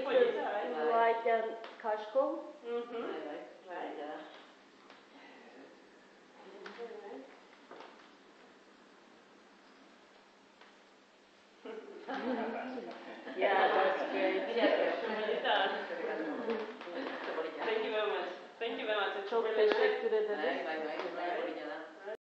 Like kaşkol. Yeah, that's great. Thank you very much. Thank you very much. Çok teşekkür ederim.